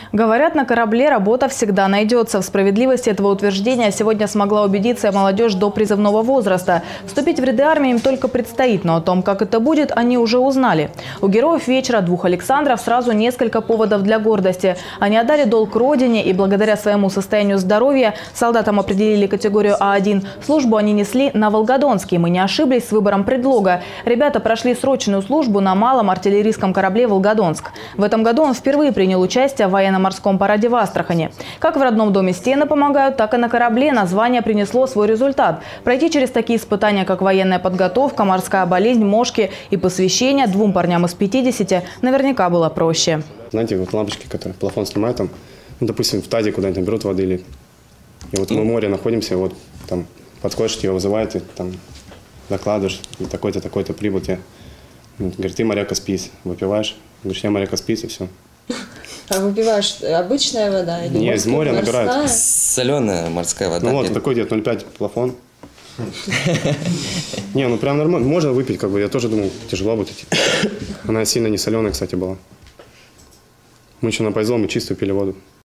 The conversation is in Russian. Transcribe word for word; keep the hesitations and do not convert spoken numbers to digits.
Говорят, на корабле работа всегда найдется. В справедливости этого утверждения сегодня смогла убедиться и молодежь до призывного возраста. Вступить в ряды армии им только предстоит, но о том, как это будет, они уже узнали. У героев вечера двух Александров сразу несколько поводов для гордости. Они отдали долг родине и благодаря своему состоянию здоровья солдатам определили категорию А один. Службу они несли на Волгодонске. Мы не ошиблись с выбором предлога. Ребята прошли срочную службу на малом артиллерийском корабле «Волгодонск». В этом году он впервые принял участие в военно-морском параде в Астрахани. Как в родном доме стены помогают, так и на корабле название принесло свой результат. Пройти через такие испытания, как военная подготовка, морская болезнь, мошки и посвящение двум парням из пятидесяти наверняка было проще. Знаете, вот лампочки, которые плафон снимают, там, ну, допустим, в тазе куда-нибудь берут воды, или и вот мы в море находимся, вот там подходишь, тебя вызывают, и там докладываешь, такой-то, такой-то прибыл тебе. Говорит, ты моряк Каспийц, выпиваешь, говоришь, я моряк Каспийц, и все. А выпиваешь обычная вода? Или не, из моря набирают. Соленая морская вода. Ну вот, такой где-то ноль пять плафон. Не, ну прям нормально, можно выпить, как бы, я тоже думал, тяжело будет идти. Она сильно не соленая, кстати, была. Мы еще нам повезло, мы чистую пили воду.